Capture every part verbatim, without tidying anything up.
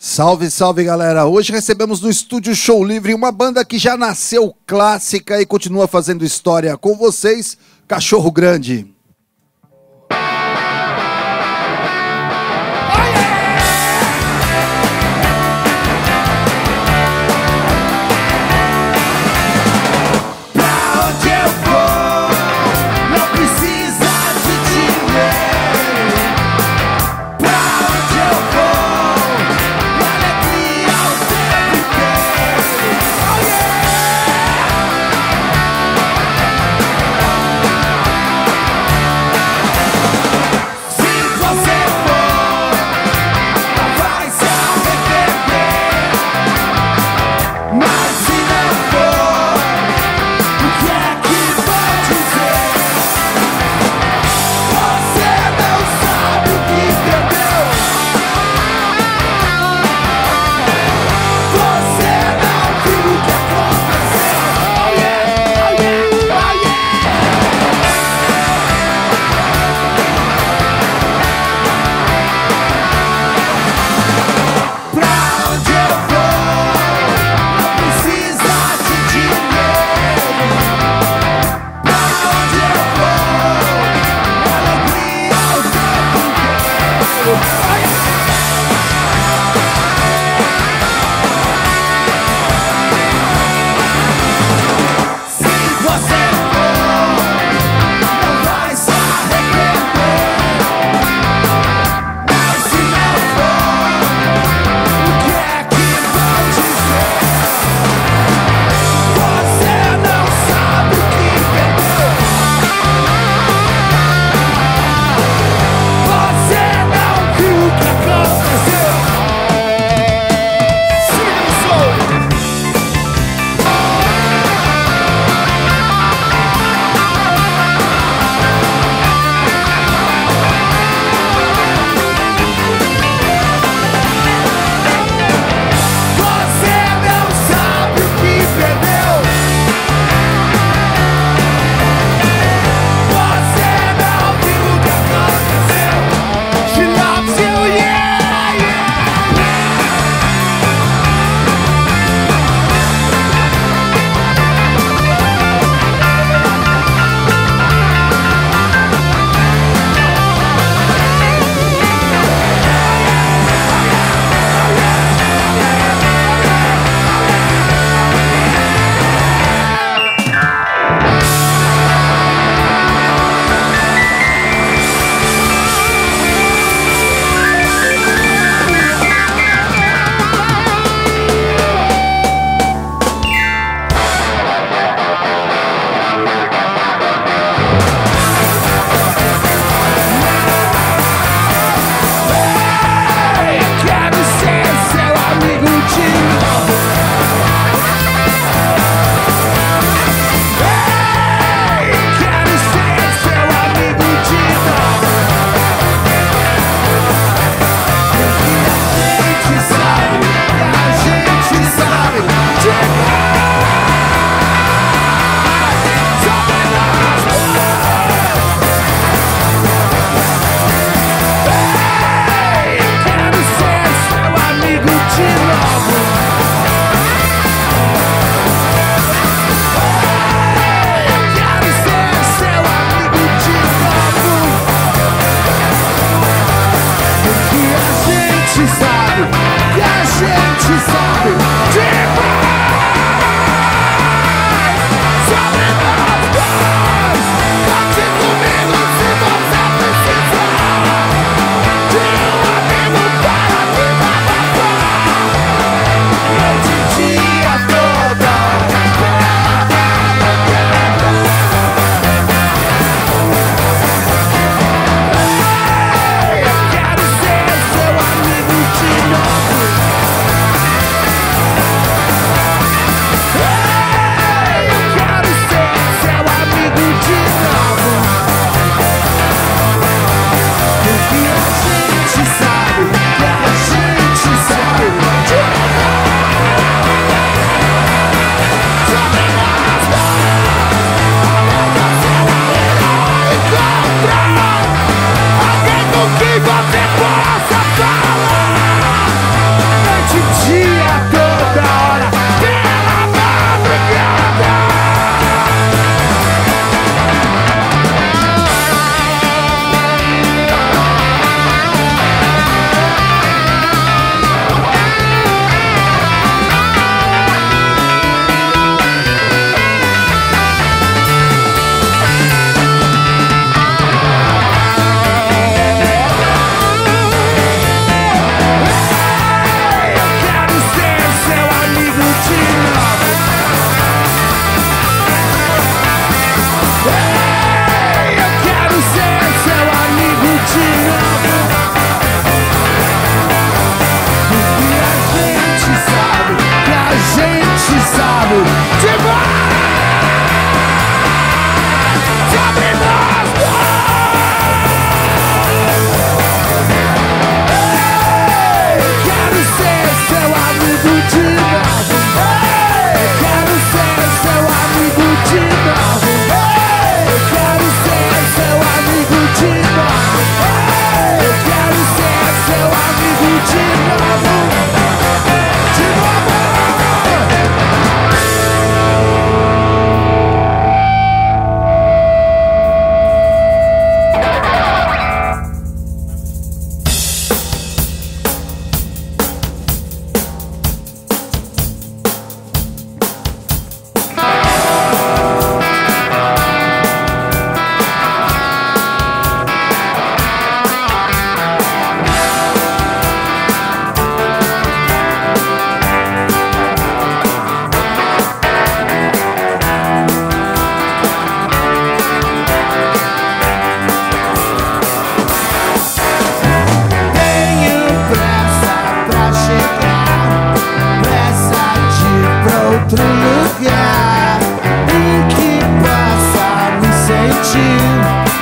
Salve, salve, galera! Hoje recebemos no Estúdio Show Livre uma banda que já nasceu clássica e continua fazendo história. Com vocês, Cachorro Grande.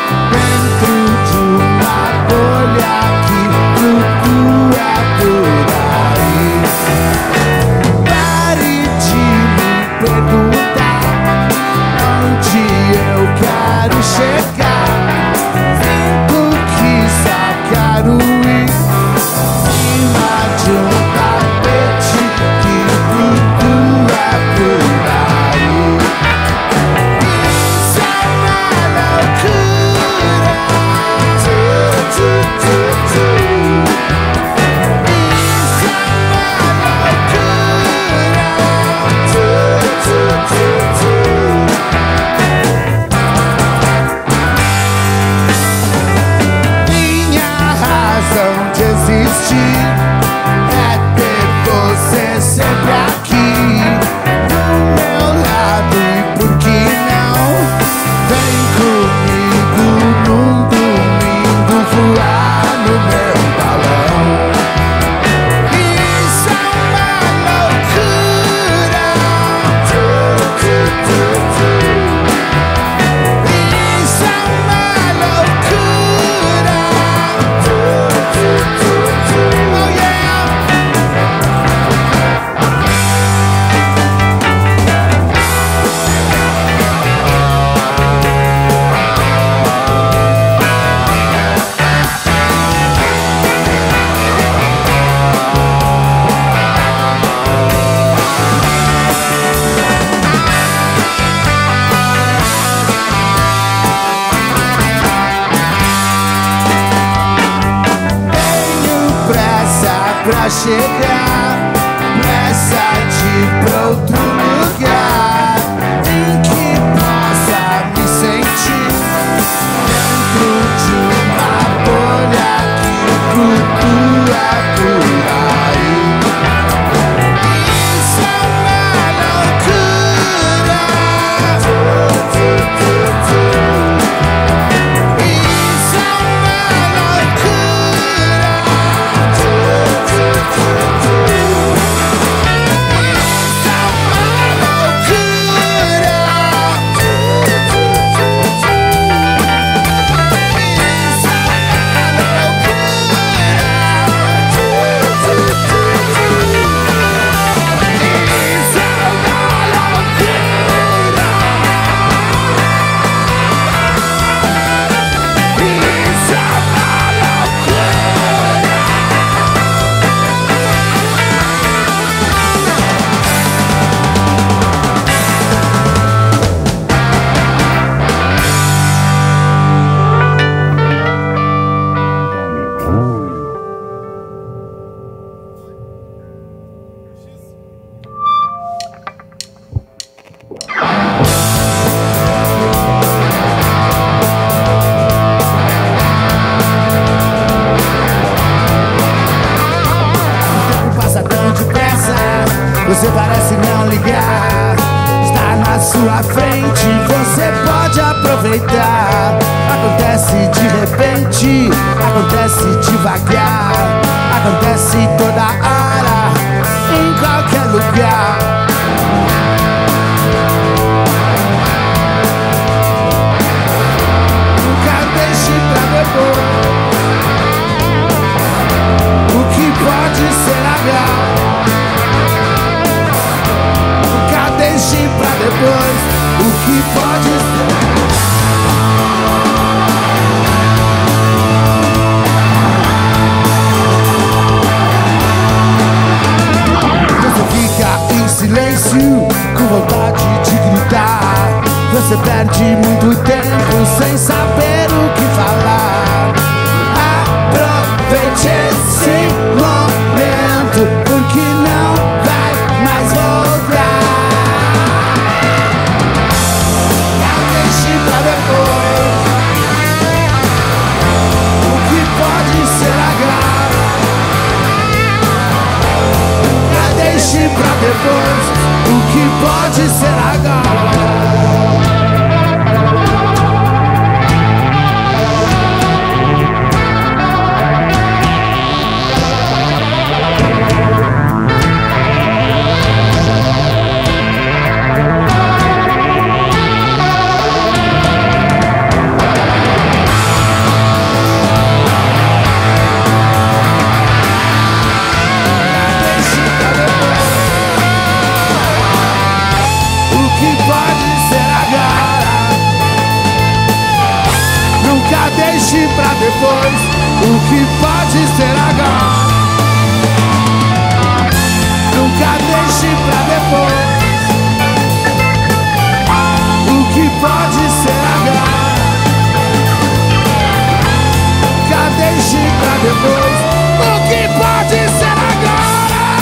dentro de uma bolha que flutua por aí. Pare de me perguntar onde eu quero chegar. Sinto que só quero ir cima de um tapete que flutua por aí. Isso é uma loucura. Tu, tu, tu, tu. Isso é uma loucura. Tu, tu, tu, tu. Minha razão de existir é ter você sempre aqui do meu lado. E por que não? Vem comigo num domingo voar no meu balão. Isso é uma loucura. Tu, tu, tu, tu. Isso é uma loucura. Tu, tu, tu, tu. Oh yeah. Tenho pressa pra chegar, pressa de ir pra outro lugar em que possa me sentir dentro de uma bolha que flutua por aí. Isso é uma loucura. Tu, tu, tu, tu. Isso é uma loucura. Tu, tu, tu, tu. Isso é uma loucura. Tu, tu, tu, tu. Isso é uma loucura. Tu, tu, tu, tu. Isso é uma loucura. Isso é uma O tempo passa tão depressa, você parece não ligar. Está na sua frente, você pode aproveitar. Acontece de repente, acontece devagar, acontece toda hora, em qualquer lugar. Nunca deixe pra depois o que pode ser legal. Nunca deixe pra depois o que pode ser. Você fica em Nunca deixe pra depois o que pode ser agora. Nunca deixe pra depois o que pode ser agora. Nunca deixe pra depois o que pode ser agora.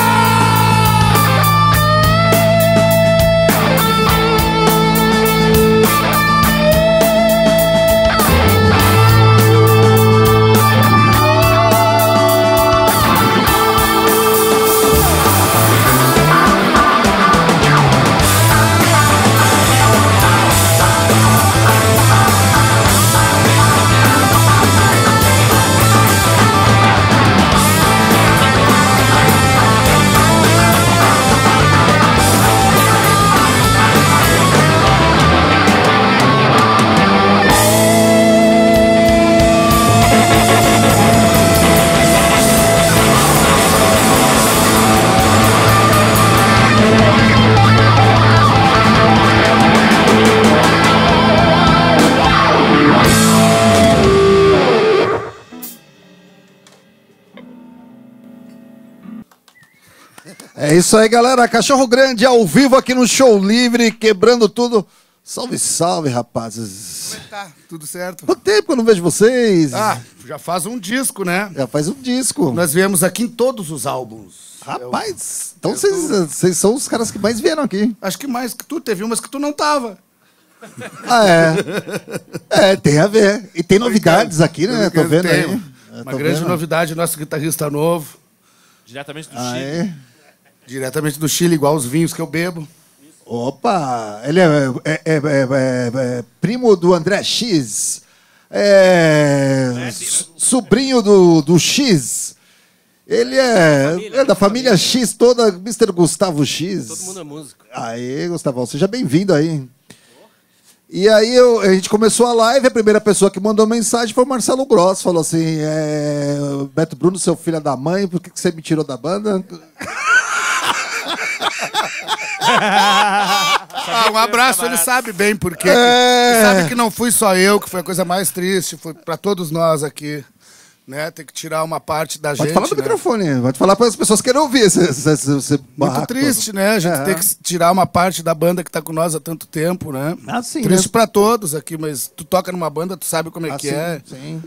É isso aí, galera. Cachorro Grande ao vivo aqui no Show Livre, quebrando tudo. Salve, salve, rapazes. Como é que tá? Tudo certo? Quanto tempo que eu não vejo vocês? Ah, já faz um disco, né? Já faz um disco. Nós viemos aqui em todos os álbuns. Rapaz, então eu vocês tô- vocês são os caras que mais vieram aqui. Acho que mais que tu, teve umas que tu não tava. Ah, é. É, tem a ver. E tem novidades aqui, né? Tô vendo aí. Tem Eu Uma tô grande vendo. novidade, nosso guitarrista novo. Diretamente do Ah, Chile. é? Diretamente do Chile, igual os vinhos que eu bebo. Opa! Ele é, é- é- é- é- é primo do André X. É, so- sobrinho do, do X. Ele é, é da família X toda, mister Gustavo X. Todo mundo é músico. Aê, Gustavão, seja bem-vindo aí. E aí eu- a gente começou a live, a primeira pessoa que mandou mensagem foi o Marcelo Gross. Falou assim, é, Beto Bruno, seu filho da mãe, por que que você me tirou da banda? Ah, um abraço, ele sabe bem por quê. É. Ele sabe que não fui só eu, que foi a coisa mais triste, foi pra todos nós aqui. Né? Tem que tirar uma parte da Pode gente. falar no né? microfone, pode falar para as pessoas que querem ouvir esse, esse, esse, esse Muito barraco triste, todo. né? A gente É. tem que tirar uma parte da banda que tá com nós há tanto tempo, né? Ah, sim, Triste né? pra todos aqui, mas tu toca numa banda, tu sabe como é Ah, que sim, é. sim.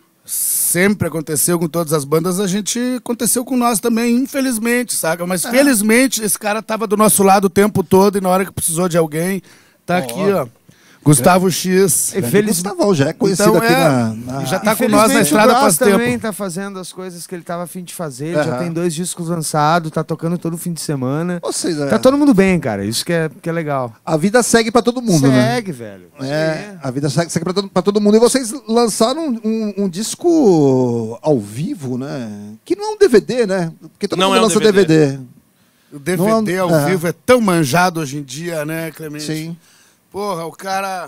Sempre aconteceu com todas as bandas, a gente aconteceu com nós também, infelizmente, saca? É. Mas felizmente esse cara tava do nosso lado o tempo todo e na hora que precisou de alguém, tá aqui, ó. Gustavo X. Grande Feliz- Gustavão, já é conhecido Então, aqui é, na, na- e já tá com nós na estrada o faz Gross também tempo. tá fazendo as coisas que ele tava a fim de fazer. Ele Aham. já tem dois discos lançados, tá tocando todo fim de semana. Ou seja, Tá todo mundo bem, cara. Isso que é, que é legal. a vida segue para todo mundo, né? Segue, velho. É, a vida segue, segue para todo, pra todo mundo. E vocês lançaram um, um- um disco ao vivo, né? Que não é um D V D, né? Porque todo Não mundo é um lança D V D. D V D. O D V D Não, ao é. vivo é tão manjado hoje em dia, né, Clemente? Sim. Porra, o cara.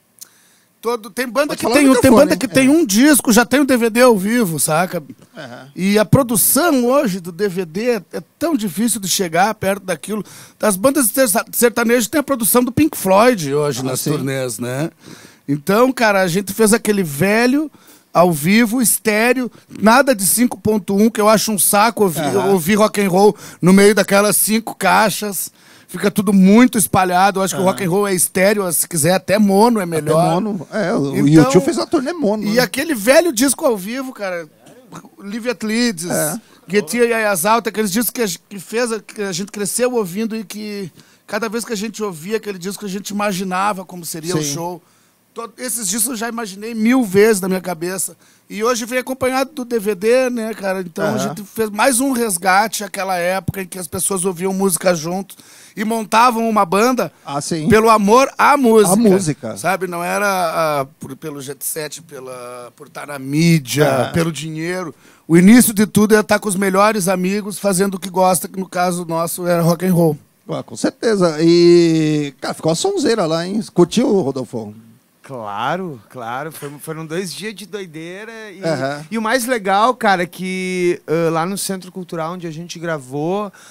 Todo... Tem banda Pode que falar tem, no um- tem microfone, banda que hein? tem um disco, já tem o D V D ao vivo, saca? Aham. E a produção hoje do D V D é, é tão difícil de chegar perto daquilo. Das bandas de serta- sertanejo tem a produção do Pink Floyd hoje Ah, nas sim. turnês, né? Então, cara, a gente fez aquele velho ao vivo, estéreo, nada de cinco ponto um, que eu acho um saco ouvir, Aham. ouvir rock and roll no meio daquelas cinco caixas. Fica tudo muito espalhado. Eu acho que o rock and roll é estéreo, se quiser até mono é Até melhor. mono. É, o Então, YouTube fez uma turnê mono. E né? aquele velho disco ao vivo, cara, Live at Leeds, É. Get Here e Exalta, aqueles discos que a, gente- que fez, a- que a gente cresceu ouvindo e que cada vez que a gente ouvia aquele disco, a gente imaginava como seria o Sim. show. Todo- esses discos eu já imaginei mil vezes na minha cabeça. E hoje vem acompanhado do D V D, né, cara? Então a Aham. gente fez mais um resgate àquela época em que as pessoas ouviam música junto e montavam uma banda Ah, sim. pelo amor à música. À música. Sabe? Não era ah, por- pelo jet set, pela, por estar na mídia, É. pelo dinheiro. O início de tudo é estar com os melhores amigos fazendo o que gosta, que no caso nosso era rock and roll. Ah, com certeza. E, cara, ficou uma sonzeira lá, hein? Curtiu, Rodolfo? Claro, claro. Foi- foram dois dias de doideira. E, Aham. e o mais legal, cara, é que ah, lá no Centro Cultural onde a gente gravou,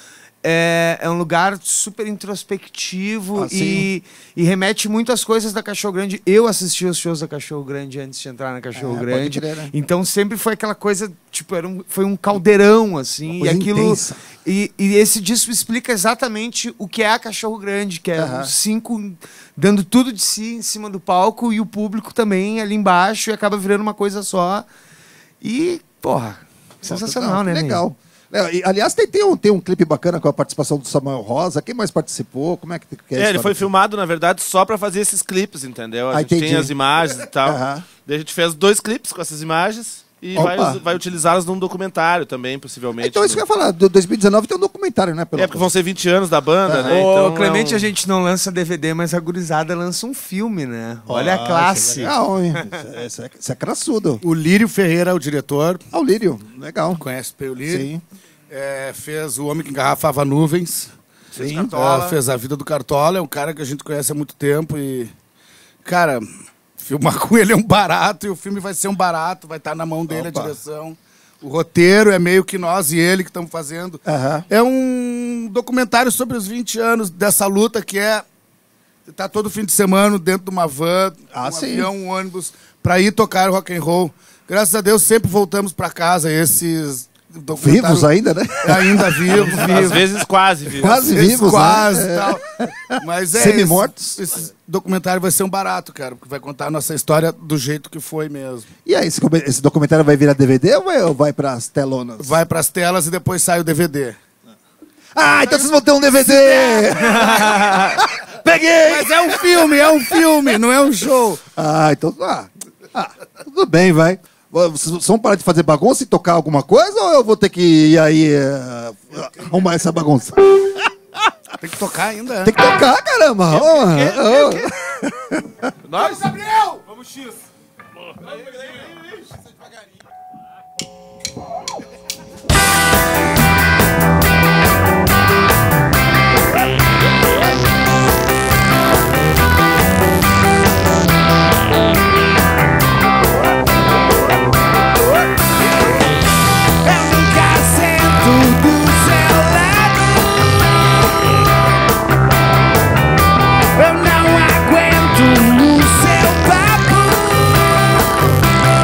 é, é um lugar super introspectivo Ah, e, e remete muito às coisas da Cachorro Grande. Eu assisti os shows da Cachorro Grande antes de entrar na Cachorro É, pode Grande. crer, né? Então sempre foi aquela coisa, tipo, era um, foi um caldeirão, assim. Uma E coisa aquilo. intensa. E, e esse disco explica exatamente o que é a Cachorro Grande, que é Aham. os cinco dando tudo de si em cima do palco e o público também ali embaixo e acaba virando uma coisa só. E, porra, sensacional, Não, né? legal. É, e, aliás, tem, tem, um, tem um clipe bacana com a participação do Samuel Rosa. Quem mais participou? Como é que, que é a É, ele história? foi filmado, na verdade, só pra fazer esses clipes, entendeu? A Ah, gente entendi. tem as imagens e tal. Aham. Daí a gente fez dois clipes com essas imagens e vai, Opa. us- vai utilizá-las num documentário também, possivelmente. Então, isso que eu ia falar. Do dois mil e dezenove tem um documentário, né? Pelo É, porque vão ser vinte anos da banda, né? Ô, Então Clemente, é um- a gente não lança D V D, mas a gurizada lança um filme, né? Olha a Ah, classe. Isso é legal, hein? Isso é, isso é, isso é crassudo. O Lírio Ferreira é o diretor. Ah, o Lírio. Legal. Conhece o Lírio? Sim. É, fez O Homem que Engarrafava Nuvens. Sim. É, fez A Vida do Cartola. É um cara que a gente conhece há muito tempo e... Cara, filmar com ele é um barato e o filme vai ser um barato. Vai estar na mão dele Opa. a direção. O roteiro é meio que nós e ele que estamos fazendo. Aham. É um documentário sobre os vinte anos dessa luta que é... Tá todo fim de semana dentro de uma van, Ah, um sim. avião, um ônibus, pra ir tocar rock and roll. Graças a Deus sempre voltamos pra casa. Esses documentários- Vivos ainda, né? Ainda vivos, Às vivos. vezes quase, viu? Quase Esses vivos, quase né? e tal. Mas é Semi-mortos. Esse, esse documentário vai ser um barato, cara, porque vai contar a nossa história do jeito que foi mesmo. E aí, esse, come- esse documentário vai virar D V D ou vai, ou vai pras telonas? Vai pras telas e depois sai o D V D. Ah, então vocês vão ter um D V D! Peguei! Mas é um filme, é um filme, não é um show. Ah, então. Ah, ah, tudo bem, vai. Vocês vão parar de fazer bagunça e tocar alguma coisa ou eu vou ter que ir aí eh, arrumar essa bagunça? Tem que tocar ainda. Tem que tocar, caramba! Oh, oh. Nós? Gabriel! Vamos X. Eu nunca sento do seu lado. Eu não aguento o seu papo.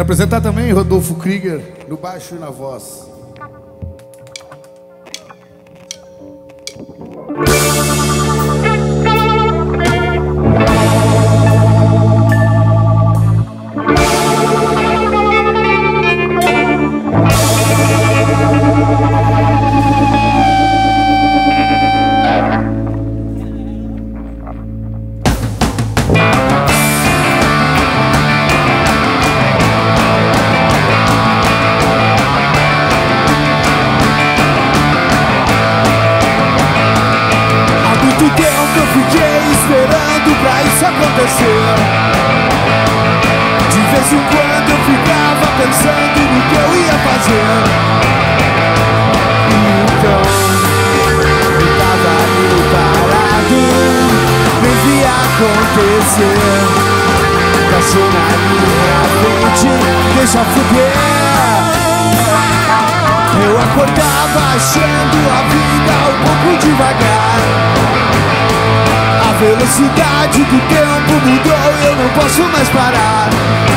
apresentar também Rodolfo Krieger no baixo e na voz. De vez em quando eu ficava pensando no que eu ia fazer. Então eu tava ali parado, nem via acontecer. Passou na minha frente, deixa fuder. Eu acordava achando a vida um pouco devagar. A velocidade do tempo mudou e eu não posso mais parar.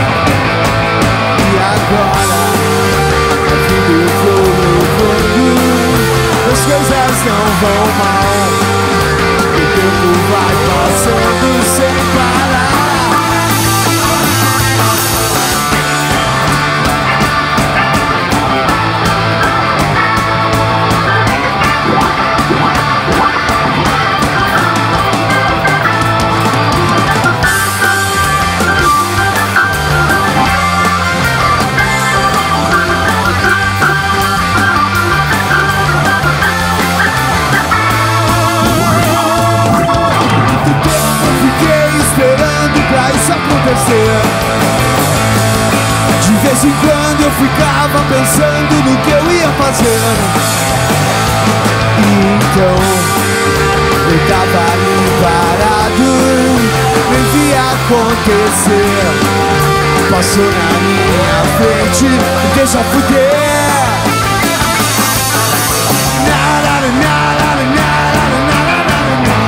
E agora a vida eu vou levando, as coisas não vão mal. O tempo vai passando sem parar. De vez em quando eu ficava pensando no que eu ia fazer. E então eu tava ali parado, nem via acontecer. Passou na minha frente, deixa fuder. Nada, nada, nada, nada,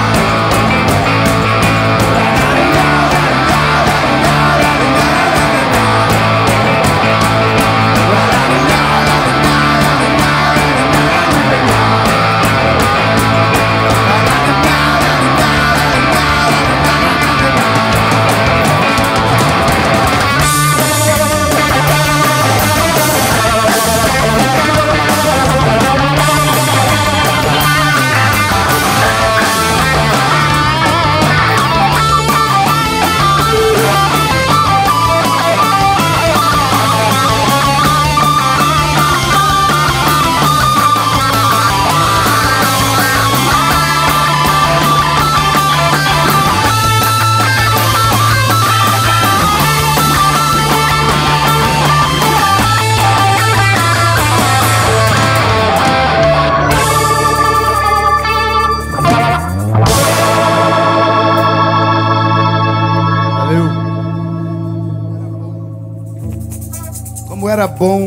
Era bom.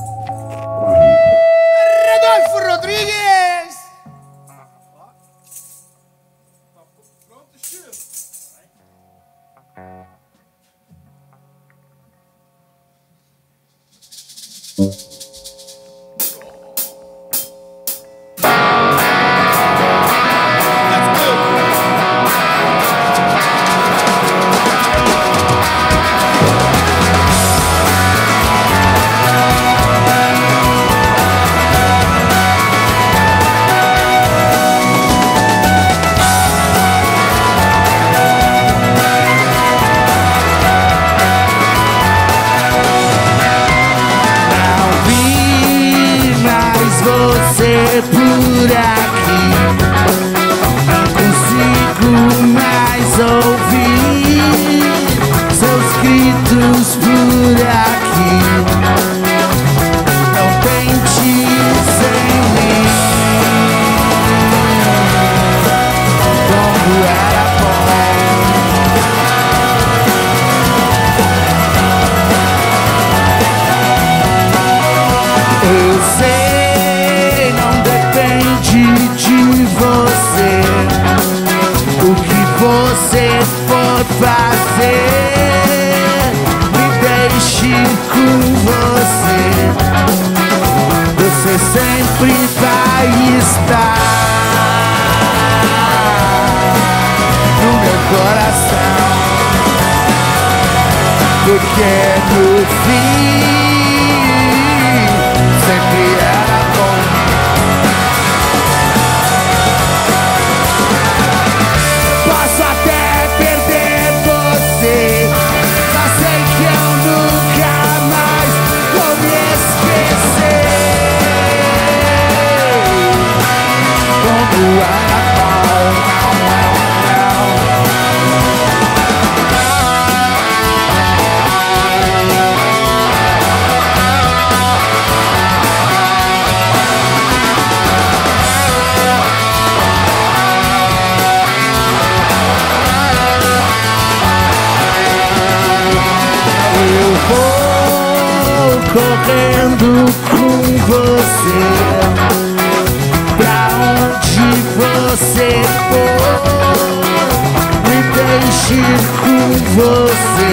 Rodolfo Rodrigues! você sempre vai estar no meu coração, porque no fim sempre era bom. Posso até perder você, mas sei que eu nunca mais vou me esquecer. Como era bom. Eu vou correndo com você pra onde você for. Me deixe ir com você,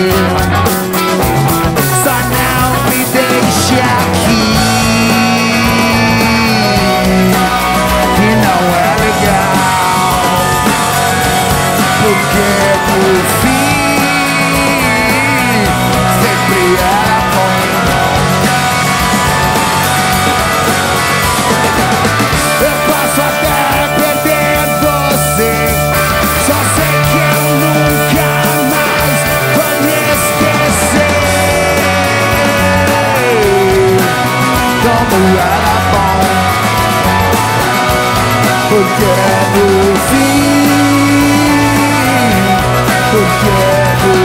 só não me deixe aqui, que não é legal, porque no fim sempre era bom. Eu posso até perder você, só sei que eu nunca mais vou me esquecer. Como era bom, porque no fim, porque no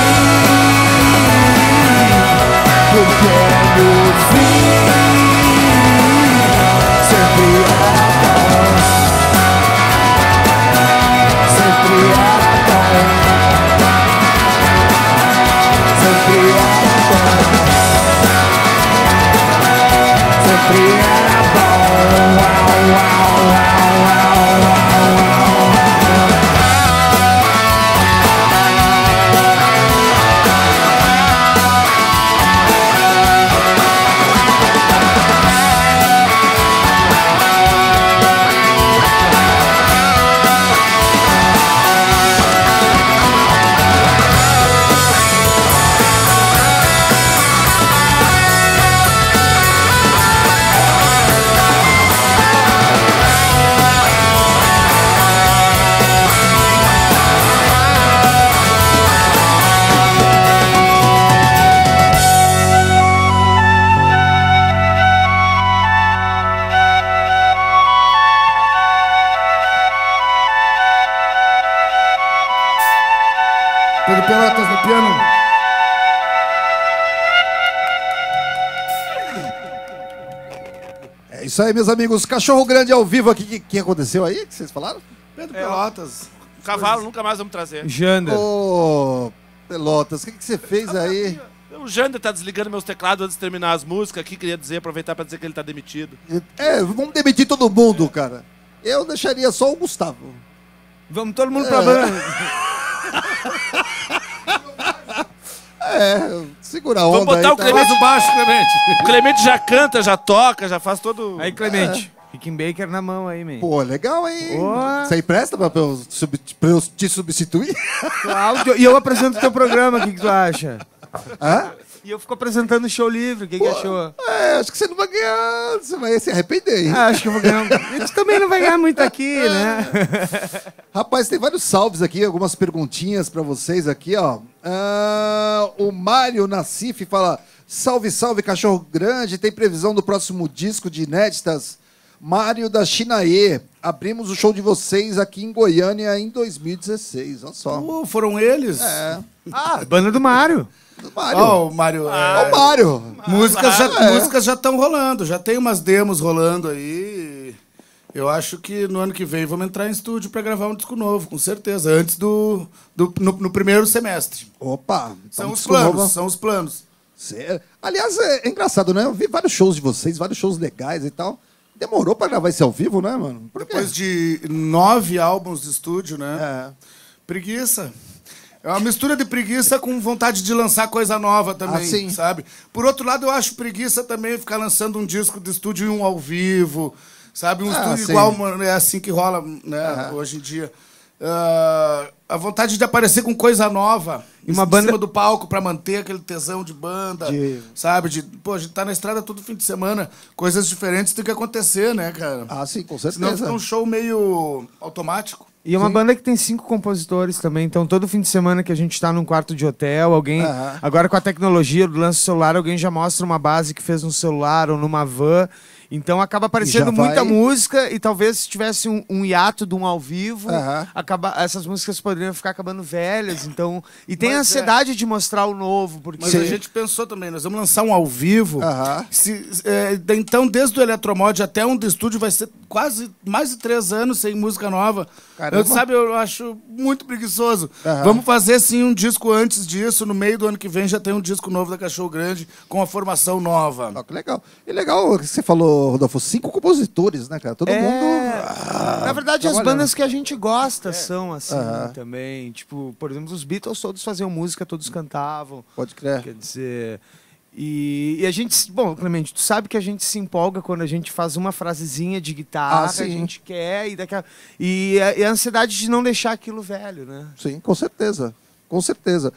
fim, porque no fim sempre era bom, sempre era bom, sempre era bom, sempre era bom. Uau, uau, uau, uau, uau, Pedro Pelotas no piano. É isso aí, meus amigos. Cachorro Grande ao vivo aqui. O que, que aconteceu aí? Que vocês falaram? Pedro Pelotas. Cavalo nunca mais vamos trazer. Jander. Ô, Pelotas, o que, que você fez aí? O Jander tá desligando meus teclados antes de terminar as músicas aqui. Queria dizer, aproveitar pra dizer que ele tá demitido. É, vamos demitir todo mundo, cara. Eu deixaria só o Gustavo. Vamos todo mundo pra É. banda. É, segura a onda. Vamos botar aí, o tá? Clemente. Faz o baixo, Clemente. O Clemente já canta, já toca, já faz todo... Aí, Clemente. Rickenbacker na mão aí, man. Pô, legal, hein? Boa. Você empresta pra, pra, eu sub- pra eu te substituir? Cláudio, e eu apresento o teu programa, o que, que tu acha? Hã? E eu fico apresentando o show livre, o que, que achou? É, acho que você não vai ganhar. Você vai se arrepender, hein? Ah, acho que eu vou ganhar. um- Ele também não vai ganhar muito aqui, né? Rapaz, tem vários salves aqui, algumas perguntinhas pra vocês aqui, ó. Ah, o Mário Nassif fala: salve, salve, Cachorro Grande. Tem previsão do próximo disco de inéditas? Mário da Chinaê. Abrimos o show de vocês aqui em Goiânia em dois mil e dezesseis. Olha só. Uh, foram eles? É. Ah, banda do Mário. Do Mário. Ó, o Mário. Ó, é, o Mário. músicas já É. músicas já estão rolando, já tem umas demos rolando aí. Eu acho que no ano que vem vamos entrar em estúdio para gravar um disco novo, com certeza, antes do, do no, no primeiro semestre. Opa. São então os disco novo. planos, são os planos. Cê- Aliás, é, é engraçado, né? Eu vi vários shows de vocês, vários shows legais e tal. Demorou pra gravar esse ao vivo, né, mano? Por quê? Depois de nove álbuns de estúdio, né? É. Preguiça. É uma mistura de preguiça com vontade de lançar coisa nova também, Ah, sim. sabe? Por outro lado, eu acho preguiça também ficar lançando um disco de estúdio e um ao vivo, sabe? Um Ah, estúdio sim. igual, mano, é assim que rola, né, hoje em dia. Ah, a vontade de aparecer com coisa nova E uma em banda- cima do palco pra manter aquele tesão de banda, De- sabe? De, pô, a gente tá na estrada todo fim de semana, coisas diferentes tem que acontecer, né, cara? Ah, sim, com Senão certeza. fica um show meio automático. E é uma banda que tem cinco compositores também, então todo fim de semana que a gente tá num quarto de hotel, alguém... Aham. Agora com a tecnologia do lance celular, alguém já mostra uma base que fez no celular ou numa van. Então acaba aparecendo já muita vai- música e talvez se tivesse um, um hiato de um ao vivo, Aham. acaba, essas músicas poderiam ficar acabando velhas. Então, e tem Mas a é- ansiedade de mostrar o novo, porque... Mas a gente pensou também, nós vamos lançar um ao vivo. Aham. Se, é, de- então, desde o Eletromod até um do estúdio vai ser quase mais de três anos sem música nova. Caramba. Eu, sabe, eu acho muito preguiçoso. Aham. Vamos fazer, sim, um disco antes disso. No meio do ano que vem já tem um disco novo da Cachorro Grande com a formação nova. Ah, que legal. E legal que você falou, Rodolfo, cinco compositores, né, cara? Todo É, mundo... Ah, na verdade, as trabalhando. bandas que a gente gosta são assim Aham. também. Tipo, por exemplo, os Beatles todos faziam música, todos cantavam. Pode crer. Quer dizer. E, e a gente. Bom, Clemente, tu sabe que a gente se empolga quando a gente faz uma frasezinha de guitarra, Ah, a sim. gente quer, e, daqui a, e, a, e a ansiedade de não deixar aquilo velho, né? Sim, com certeza. Com certeza.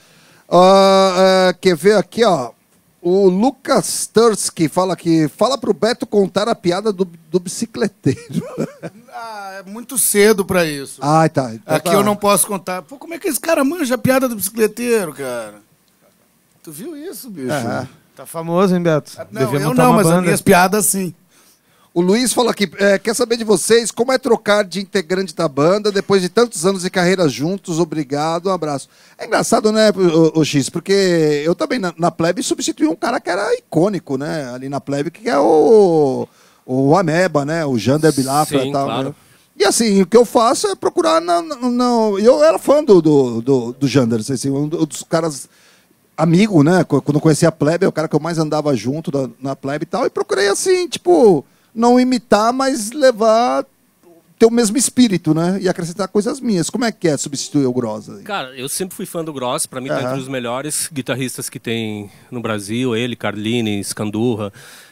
Ah, ah, quer ver aqui, ó. O Lucas Tursky fala que fala pro Beto contar a piada do, do bicicleteiro. Ah, é muito cedo pra isso. Ah, tá. Então Aqui tá. eu não posso contar. Pô, como é que esse cara manja a piada do bicicleteiro, cara? Tu viu isso, bicho? Aham. Tá famoso, hein, Beto? Não, Devia eu montar não, uma mas as banda. minhas piadas sim. O Luiz fala aqui, é, quer saber de vocês como é trocar de integrante da banda depois de tantos anos de carreira juntos. Obrigado, um abraço. É engraçado, né, o, o X, porque eu também na, na Plebe substituí um cara que era icônico, né, ali na Plebe, que é o, o Ameba, né, o Jander Bilafra Sim, e tal. claro. Né? E assim, o que eu faço é procurar, não, não, não- eu era fã do, do, do, do Jander, assim, um dos caras... amigo, né? Quando eu conheci a Plebe, é o cara que eu mais andava junto da- na Plebe e tal. E procurei, assim, tipo, não imitar, mas levar, ter o mesmo espírito, né? E acrescentar coisas minhas. Como é que é substituir o Grossa? Cara, eu sempre fui fã do Gross, pra mim tá Aham. entre os melhores guitarristas que tem no Brasil, ele, Carlini, Scandurra.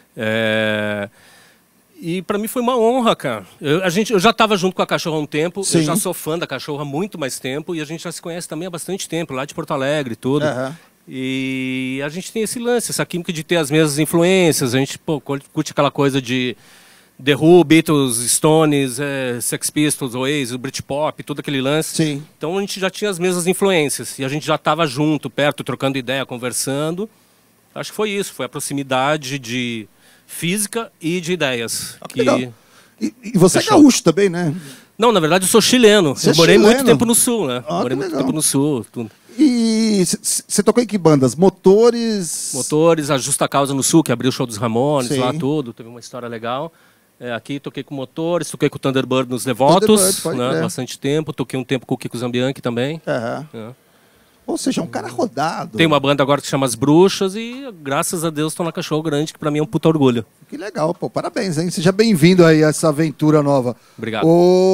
É... E pra mim foi uma honra, cara. Eu, a gente, eu já tava junto com a Cachorra há um tempo, Sim. eu já sou fã da Cachorra há muito mais tempo, e a gente já se conhece também há bastante tempo, lá de Porto Alegre e tudo. Aham. E a gente tem esse lance, essa química de ter as mesmas influências, a gente pô, curte aquela coisa de The Who, Beatles, Stones, é, Sex Pistols, Oasis, o Britpop, todo aquele lance. Sim. Então a gente já tinha as mesmas influências e a gente já estava junto, perto, trocando ideia, conversando. Acho que foi isso, foi a proximidade de física e de ideias. Ah, que legal. que... E, e você Fechou. é gaúcho também, né? Não, na verdade eu sou chileno. Você eu é morei muito chileno? tempo no sul, né? Ah, morei que muito legal. tempo no sul. Tudo. E você tocou em que bandas? Motores? Motores, a Justa Causa no Sul, que abriu o show dos Ramones, Sim. lá tudo, teve uma história legal. É, aqui toquei com Motores, toquei com o Thunderbird nos Devotos, Thunderbird, pode né, crer. bastante tempo. Toquei um tempo com o Kiko Zambianchi também. Aham. É. Ou seja, é um cara rodado. Tem uma banda agora que se chama As Bruxas e, graças a Deus, estou na Cachorro Grande, que pra mim é um puta orgulho. Que legal, pô. Parabéns, hein? Seja bem-vindo aí a essa aventura nova. Obrigado.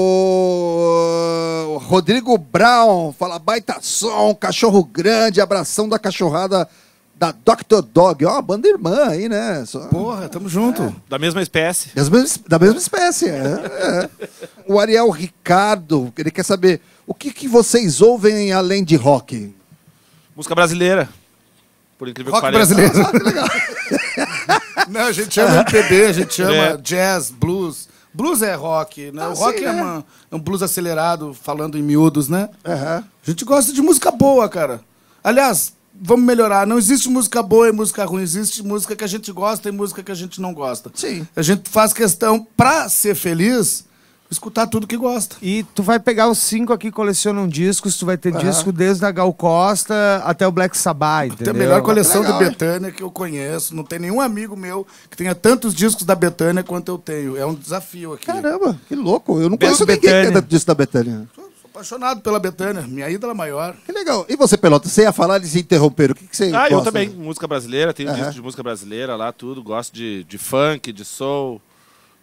O Rodrigo Brown fala baita som, Cachorro Grande, abração da cachorrada da doutor Dog. Ó, uma banda irmã aí, né? Só... Porra, tamo junto. Da mesma espécie. Das mesmas- da mesma espécie, é, é. O Ariel Ricardo, ele quer saber o que, que vocês ouvem além de rock? Música brasileira. Por incrível Rock que pareça. brasileiro. Ah, que legal. Não, a gente chama M P B, a gente chama É. jazz, blues. Blues é rock, né? Ah, o rock sim, é, é. uma- é um blues acelerado, falando em miúdos, né? Aham. A gente gosta de música boa, cara. Aliás, vamos melhorar. Não existe música boa e música ruim. Existe música que a gente gosta e música que a gente não gosta. Sim. A gente faz questão, pra ser feliz, escutar tudo que gosta. E tu vai pegar os cinco aqui que colecionam discos, tu vai ter Aham. disco desde a Gal Costa até o Black Sabbath, entendeu? Tem a melhor coleção Legal, de hein? Bethânia que eu conheço. Não tem nenhum amigo meu que tenha tantos discos da Bethânia quanto eu tenho. É um desafio aqui. Caramba, que louco. Eu não Beth conheço ninguém que é Bethânia. disso da Betânia. Sou sou apaixonado pela Bethânia. Minha ídola maior. Que legal. E você, Pelota, você ia falar, eles interromperam. O que, que você Ah, eu gosta? também. Música brasileira, tenho Aham. disco de música brasileira lá, tudo. Gosto de, de funk, de soul.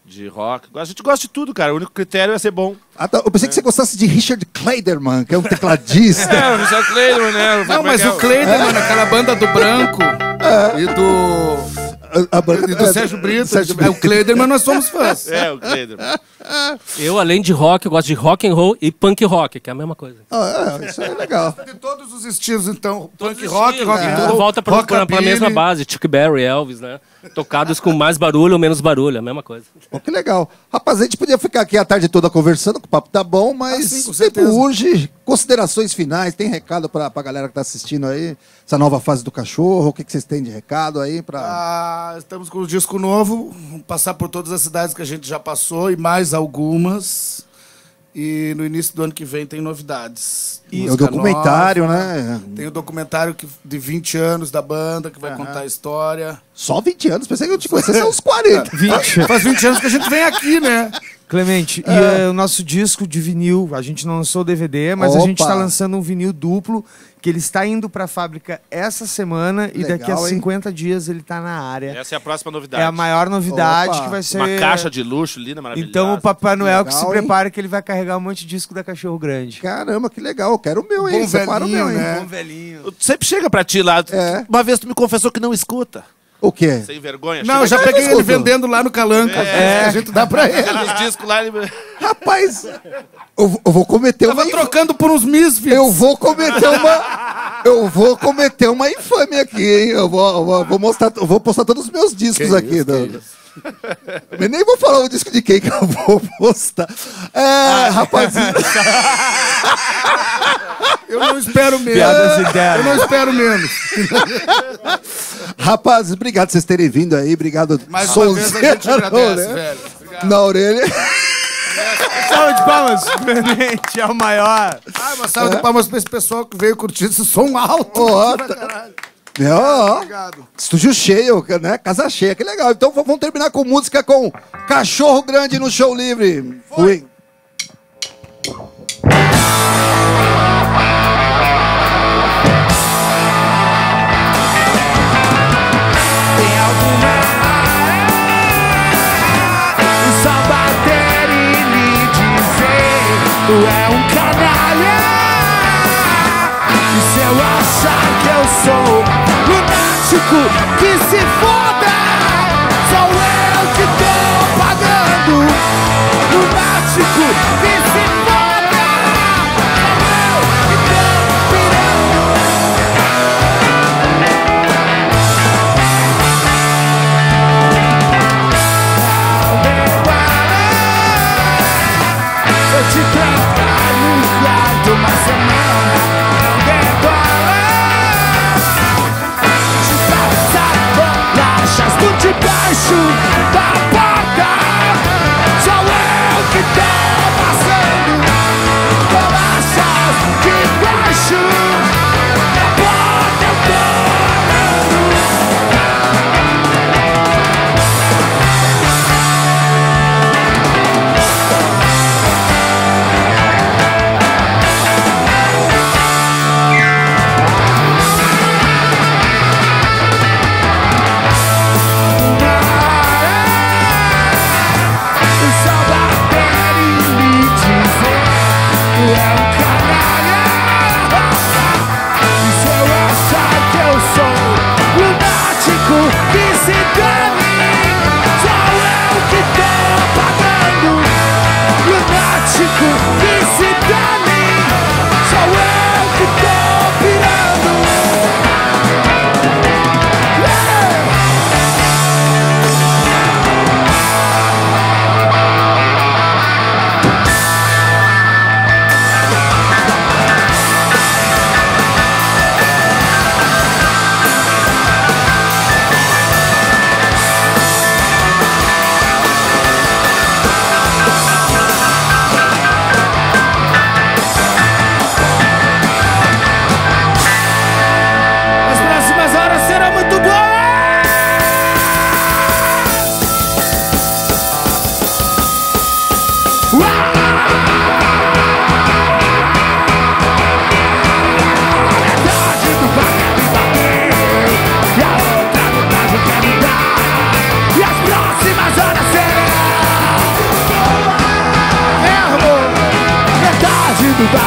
de rock. A gente gosta de tudo, cara. O único critério é ser bom. Ah, tá. Eu pensei que você gostasse de Richard Clayderman, que é um tecladista. É, o Richard Clayderman, né? Não, mas o Clayderman, aquela banda do Branco e do... A, a banda- E do Sérgio Brito. Sérgio É o Brito. Clayderman, nós somos fãs. É, o Clayderman. Eu, além de rock, eu gosto de rock and roll e punk rock, que é a mesma coisa. Ah, é, isso é legal. De todos os estilos, então. Todos Punk os rock, estilos, rock né? and Tudo roll, volta pra, pra, pra rockabilly. mesma base. Chuck Berry, Elvis, né? Tocados com mais barulho ou menos barulho, a mesma coisa. Pô, que legal. Rapaz, a gente podia ficar aqui a tarde toda conversando, que o papo tá bom, mas Ah, sim, com o tempo certeza. urge. Considerações finais, tem recado pra, pra galera que tá assistindo aí? Essa nova fase do cachorro, o que, que vocês têm de recado aí? Pra... Ah, estamos com o disco novo, vamos passar por todas as cidades que a gente já passou e mais algumas. E no início do ano que vem tem novidades. É o Música documentário, nova. né? Tem o documentário que, de vinte anos da banda, que vai contar a história. Só vinte anos, pensei que eu te conhecesse aos quarenta. vinte. Faz vinte anos que a gente vem aqui, né? Clemente, e eh, o nosso disco de vinil, a gente não lançou o D V D, mas a gente Opa. está lançando um vinil duplo, que ele está indo para a fábrica essa semana e daqui a Legal, hein? cinquenta dias ele está na área. Essa é a próxima novidade. É a maior novidade Opa. que vai ser... Uma caixa de luxo linda, maravilhosa. Então o Papai Noel que Legal, se hein? prepara que ele vai carregar um monte de disco da Cachorro Grande. Caramba, que legal. Eu quero o meu, hein? Bom Separa o meu, velhinho, hein? né? Bom velhinho. Sempre chega pra ti lá. É. Uma vez tu me confessou que não escuta. O quê? Sem vergonha. Não, eu já chega peguei ele escuto. vendendo lá no Calanca. É. A gente dá pra ele. os discos lá. Ele... Rapaz, eu, eu vou cometer uma... Tava trocando por uns misfits. Eu vou cometer uma... Eu vou cometer uma infâmia aqui, hein? Eu vou, eu vou, vou mostrar... Eu vou postar todos os meus discos Que aqui. isso, do- que Eu nem vou falar o disco de quem que eu vou postar. É, rapazinho... Eu não espero menos. Piadas internas. Eu não espero menos. Rapazes, obrigado por vocês terem vindo aí. Obrigado. Mais uma vez a gente Sonzeira, agradece, né? velho. Obrigado. Na orelha. Salve de palmas, Clemente, é o maior. Ah, uma salva de palmas pra esse pessoal que veio curtir esse som alto. Ó, Pra tá- caralho. É, ó, Obrigado. estúdio cheio, né? Casa cheia, que legal. Então v- vamos terminar com música com Cachorro Grande no Show Livre. Fui. Tem alguma hora só bater e lhe dizer tu é um canalha. E se eu achar que eu sou lunático, que se foda, sou eu que tô pagando. Lunático, que se foda, sou eu que tô pirando. Se eu te tratar no quarto uma semana, não decola. Te passar bolachas por debaixo da porta. Sou eu que tô passando bolachas debaixo da porta. Eu tô amando.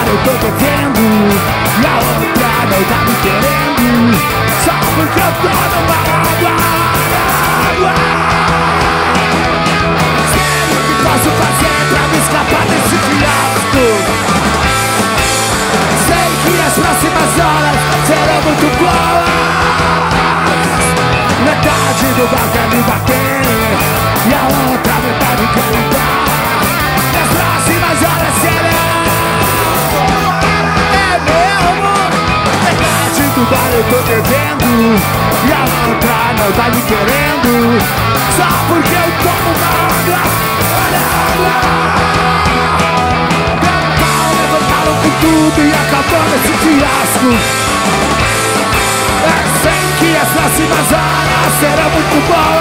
eu tô devendo e a outra não tá me querendo, só porque eu tô numa água. Sei o que posso fazer pra me escapar desse fiasco. Sei que as próximas horas serão muito boas. Metade do bar quer me bater e a outra metade quer me dar. As próximas horas serão, é mesmo. Metade do bar eu tô devendo e a outra não tá me querendo, só porque eu tô numa água. Olha a água. Deu pau, levantaram com tudo e acabou nesse fiasco. É, sei que as próximas horas serão muito boas.